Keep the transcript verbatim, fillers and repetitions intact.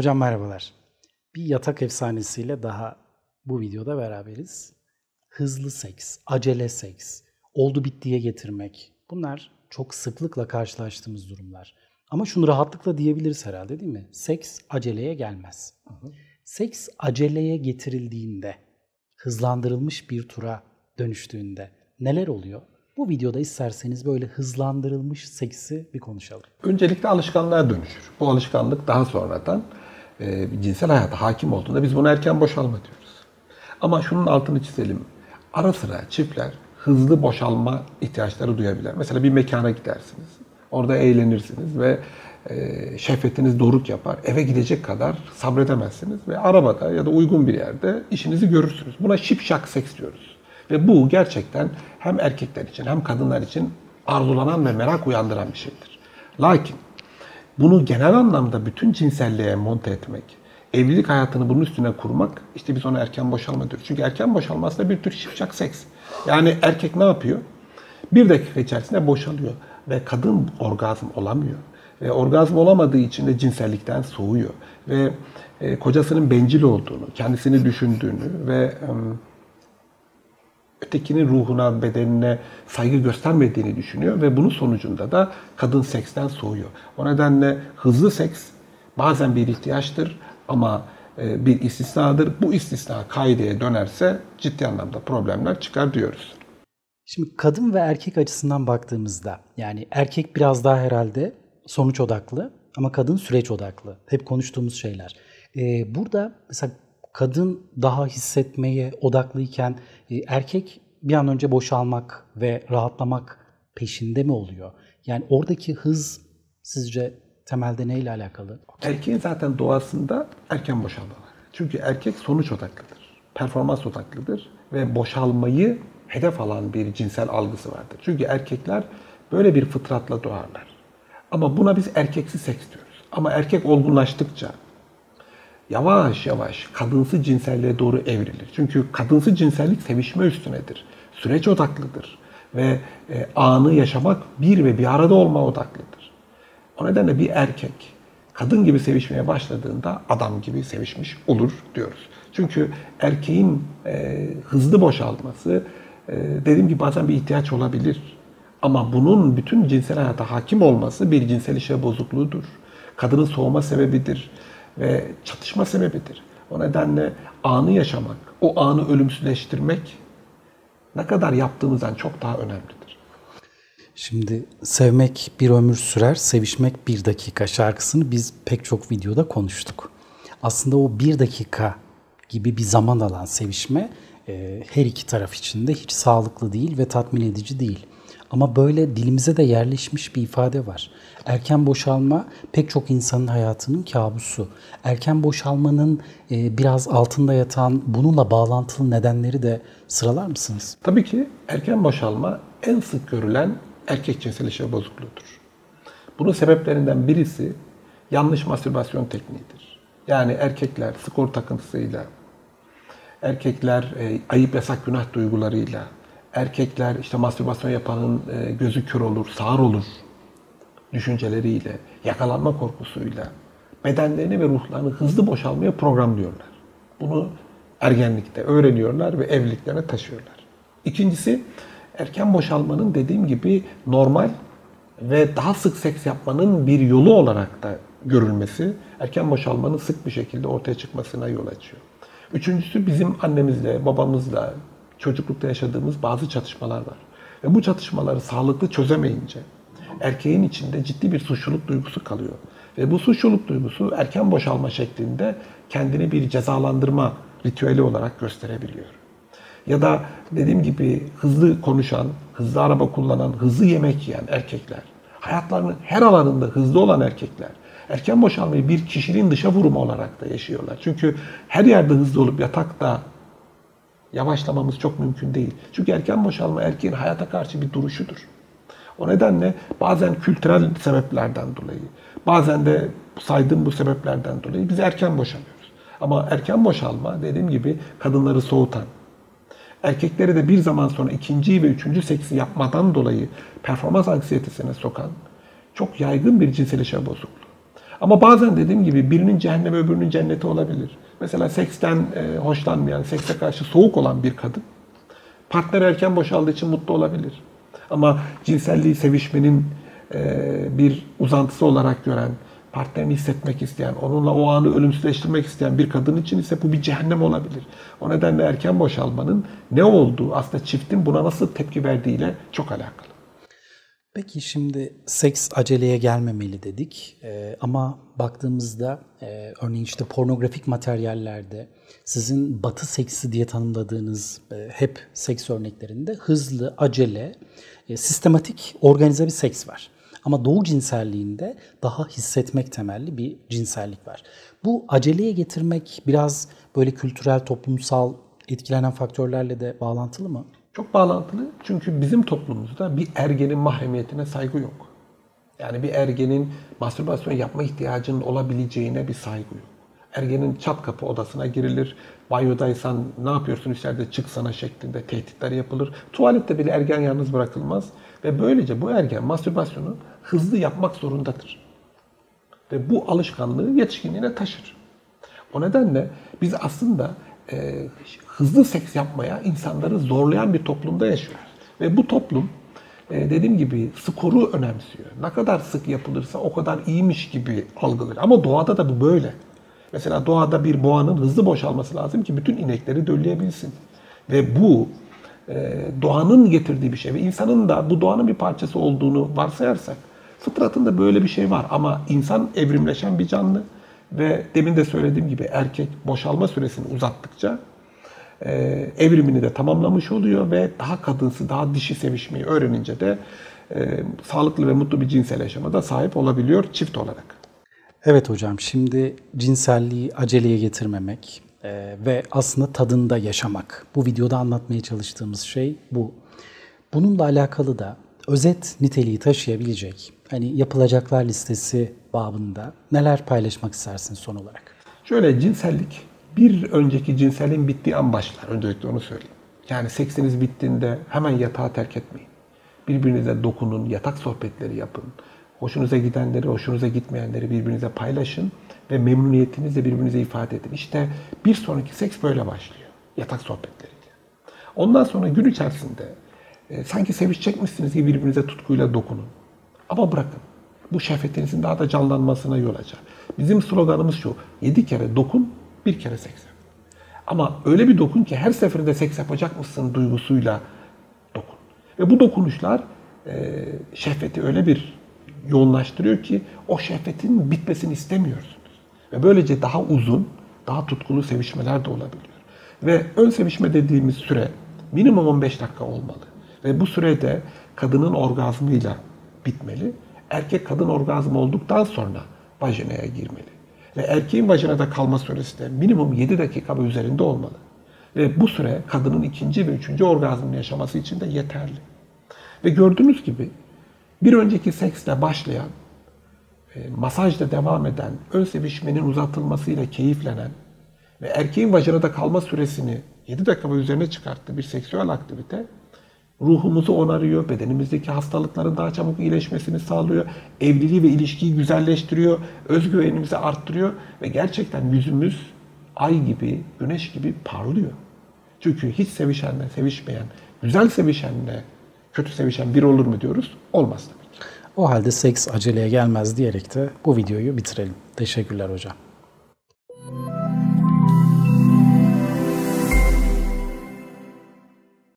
Hocam merhabalar. Bir yatak efsanesiyle daha bu videoda beraberiz. Hızlı seks, acele seks, oldu bittiye getirmek. Bunlar çok sıklıkla karşılaştığımız durumlar. Ama şunu rahatlıkla diyebiliriz herhalde, değil mi? Seks aceleye gelmez. Hı hı. Seks aceleye getirildiğinde, hızlandırılmış bir tura dönüştüğünde neler oluyor? Bu videoda isterseniz böyle hızlandırılmış seksi bir konuşalım. Öncelikle alışkanlığa dönüşür. Bu alışkanlık daha sonradan e, cinsel hayata hakim olduğunda biz buna erken boşalma diyoruz. Ama şunun altını çizelim. Ara sıra çiftler hızlı boşalma ihtiyaçları duyabilir. Mesela bir mekana gidersiniz. Orada eğlenirsiniz ve e, şehvetiniz doruk yapar. Eve gidecek kadar sabredemezsiniz ve arabada ya da uygun bir yerde işinizi görürsünüz. Buna şipşak seks diyoruz. Ve bu gerçekten hem erkekler için hem kadınlar için arzulanan ve merak uyandıran bir şeydir. Lakin bunu genel anlamda bütün cinselliğe monte etmek, evlilik hayatını bunun üstüne kurmak, işte biz ona erken boşalma diyoruz. Çünkü erken boşalma aslında bir tür şipşak seks. Yani erkek ne yapıyor? Bir dakika içerisinde boşalıyor ve kadın orgazm olamıyor. Ve orgazm olamadığı için de cinsellikten soğuyor. Ve e, kocasının bencil olduğunu, kendisini düşündüğünü ve e, ötekinin ruhuna, bedenine saygı göstermediğini düşünüyor ve bunun sonucunda da kadın seksten soğuyor. O nedenle hızlı seks bazen bir ihtiyaçtır ama bir istisnadır. Bu istisna kaideye dönerse ciddi anlamda problemler çıkar diyoruz. Şimdi kadın ve erkek açısından baktığımızda, yani erkek biraz daha herhalde sonuç odaklı ama kadın süreç odaklı. Hep konuştuğumuz şeyler. Ee, burada mesela kadın daha hissetmeye odaklıyken erkek bir an önce boşalmak ve rahatlamak peşinde mi oluyor? Yani oradaki hız sizce temelde neyle alakalı? Erkeğin zaten doğasında erken boşalma var. Çünkü erkek sonuç odaklıdır, performans odaklıdır ve boşalmayı hedef alan bir cinsel algısı vardır. Çünkü erkekler böyle bir fıtratla doğarlar. Ama buna biz erkeksi seks diyoruz. Ama erkek olgunlaştıkça yavaş yavaş kadınsı cinselliğe doğru evrilir. Çünkü kadınsı cinsellik sevişme üstünedir. Süreç odaklıdır. Ve e, anı yaşamak bir ve bir arada olma odaklıdır. O nedenle bir erkek kadın gibi sevişmeye başladığında adam gibi sevişmiş olur diyoruz. Çünkü erkeğin e, hızlı boşalması e, dediğim gibi bazen bir ihtiyaç olabilir. Ama bunun bütün cinsel hayata hakim olması bir cinsel işlev bozukluğudur. Kadının soğuma sebebidir ve çatışma sebebidir. O nedenle anı yaşamak, o anı ölümsüzleştirmek ne kadar yaptığımızdan çok daha önemlidir. Şimdi sevmek bir ömür sürer, sevişmek bir dakika şarkısını biz pek çok videoda konuştuk. Aslında o bir dakika gibi bir zaman alan sevişme her iki taraf için de hiç sağlıklı değil ve tatmin edici değil. Ama böyle dilimize de yerleşmiş bir ifade var. Erken boşalma pek çok insanın hayatının kabusu. Erken boşalmanın e, biraz altında yatan bununla bağlantılı nedenleri de sıralar mısınız? Tabii ki erken boşalma en sık görülen erkek cinsel işlev bozukluğudur. Bunun sebeplerinden birisi yanlış mastürbasyon tekniğidir. Yani erkekler skor takıntısıyla, erkekler e, ayıp yasak günah duygularıyla, erkekler işte mastürbasyon yapanın e, gözü kör olur, sağır olur düşünceleriyle, yakalanma korkusuyla bedenlerini ve ruhlarını hızlı boşalmaya programlıyorlar. Bunu ergenlikte öğreniyorlar ve evliliklerine taşıyorlar. İkincisi, erken boşalmanın dediğim gibi normal ve daha sık seks yapmanın bir yolu olarak da görülmesi, erken boşalmanın sık bir şekilde ortaya çıkmasına yol açıyor. Üçüncüsü, bizim annemizle, babamızla, çocuklukta yaşadığımız bazı çatışmalar var. Ve bu çatışmaları sağlıklı çözemeyince erkeğin içinde ciddi bir suçluluk duygusu kalıyor. Ve bu suçluluk duygusu erken boşalma şeklinde kendini bir cezalandırma ritüeli olarak gösterebiliyor. Ya da dediğim gibi hızlı konuşan, hızlı araba kullanan, hızlı yemek yiyen erkekler, hayatlarının her alanında hızlı olan erkekler, erken boşalmayı bir kişiliğin dışa vurumu olarak da yaşıyorlar. Çünkü her yerde hızlı olup yatakta yavaşlamamız çok mümkün değil. Çünkü erken boşalma erkeğin hayata karşı bir duruşudur. O nedenle bazen kültürel sebeplerden dolayı, bazen de saydığım bu sebeplerden dolayı biz erken boşalıyoruz. Ama erken boşalma dediğim gibi kadınları soğutan, erkekleri de bir zaman sonra ikinci ve üçüncü seksi yapmadan dolayı performans anksiyetesine sokan çok yaygın bir cinsel işlev bozukluğu. Ama bazen dediğim gibi birinin cehennemi öbürünün cenneti olabilir. Mesela seksten e, hoşlanmayan, sekse karşı soğuk olan bir kadın partner erken boşaldığı için mutlu olabilir. Ama cinselliği sevişmenin e, bir uzantısı olarak gören, partnerini hissetmek isteyen, onunla o anı ölümsüzleştirmek isteyen bir kadın için ise bu bir cehennem olabilir. O nedenle erken boşalmanın ne olduğu, aslında çiftin buna nasıl tepki verdiğiyle çok alakalı. Peki şimdi seks aceleye gelmemeli dedik ee, ama baktığımızda e, örneğin işte pornografik materyallerde sizin batı seksi diye tanımladığınız e, hep seks örneklerinde hızlı, acele, e, sistematik, organize bir seks var. Ama doğu cinselliğinde daha hissetmek temelli bir cinsellik var. Bu aceleye getirmek biraz böyle kültürel, toplumsal etkilenen faktörlerle de bağlantılı mı? Çok bağlantılı çünkü bizim toplumumuzda bir ergenin mahremiyetine saygı yok. Yani bir ergenin mastürbasyon yapma ihtiyacının olabileceğine bir saygı yok. Ergenin çat kapı odasına girilir, banyodaysan ne yapıyorsun içeride çıksana şeklinde tehditler yapılır. Tuvalette bile ergen yalnız bırakılmaz ve böylece bu ergen mastürbasyonu hızlı yapmak zorundadır. Ve bu alışkanlığı yetişkinliğine taşır. O nedenle biz aslında e, hızlı seks yapmaya insanları zorlayan bir toplumda yaşıyoruz. Ve bu toplum e, dediğim gibi skoru önemsiyor. Ne kadar sık yapılırsa o kadar iyiymiş gibi algılıyor. Ama doğada da bu böyle. Mesela doğada bir boğanın hızlı boşalması lazım ki bütün inekleri dölleyebilsin. Ve bu e, doğanın getirdiği bir şey. Ve insanın da bu doğanın bir parçası olduğunu varsayarsak fıtratında böyle bir şey var. Ama insan evrimleşen bir canlı. Ve demin de söylediğim gibi erkek boşalma süresini uzattıkça e, evrimini de tamamlamış oluyor ve daha kadınsı, daha dişi sevişmeyi öğrenince de e, sağlıklı ve mutlu bir cinsel yaşama da sahip olabiliyor çift olarak. Evet hocam, şimdi cinselliği aceleye getirmemek e, ve aslında tadında yaşamak. Bu videoda anlatmaya çalıştığımız şey bu. Bununla alakalı da özet niteliği taşıyabilecek, hani yapılacaklar listesi babında neler paylaşmak istersin son olarak? Şöyle, cinsellik bir önceki cinselliğin bittiği an başlar. Öncelikle onu söyleyeyim. Yani seksiniz bittiğinde hemen yatağı terk etmeyin. Birbirinize dokunun, yatak sohbetleri yapın. Hoşunuza gidenleri, hoşunuza gitmeyenleri birbirinize paylaşın ve memnuniyetinizle birbirinize ifade edin. İşte bir sonraki seks böyle başlıyor. Yatak sohbetleriyle. Ondan sonra gün içerisinde e, sanki sevişecekmişsiniz gibi birbirinize tutkuyla dokunun. Ama bırakın. Bu şehvetinizin daha da canlanmasına yol açar. Bizim sloganımız şu: yedi kere dokun, bir kere seks yap. Ama öyle bir dokun ki her seferinde seks yapacakmışsın duygusuyla dokun. Ve bu dokunuşlar e, şehveti öyle bir yoğunlaştırıyor ki o şehvetin bitmesini istemiyorsunuz. Ve böylece daha uzun, daha tutkulu sevişmeler de olabiliyor. Ve ön sevişme dediğimiz süre minimum on beş dakika olmalı. Ve bu sürede kadının orgazmıyla bitmeli. Erkek kadın orgazm olduktan sonra vajinaya girmeli. Ve erkeğin vajinada kalma süresi de minimum yedi dakika ve üzerinde olmalı. Ve bu süre kadının ikinci ve üçüncü orgazmını yaşaması için de yeterli. Ve gördüğünüz gibi bir önceki seksle başlayan, masajla devam eden, ön sevişmenin uzatılmasıyla keyiflenen ve erkeğin vajinada kalma süresini yedi dakika ve üzerine çıkarttığı bir seksüel aktivite ruhumuzu onarıyor, bedenimizdeki hastalıkların daha çabuk iyileşmesini sağlıyor, evliliği ve ilişkiyi güzelleştiriyor, özgüvenimizi arttırıyor ve gerçekten yüzümüz ay gibi, güneş gibi parlıyor. Çünkü hiç sevişenle sevişmeyen, güzel sevişenle kötü sevişen biri olur mu diyoruz? Olmaz tabii ki. O halde seks aceleye gelmez diyerek de bu videoyu bitirelim. Teşekkürler hocam.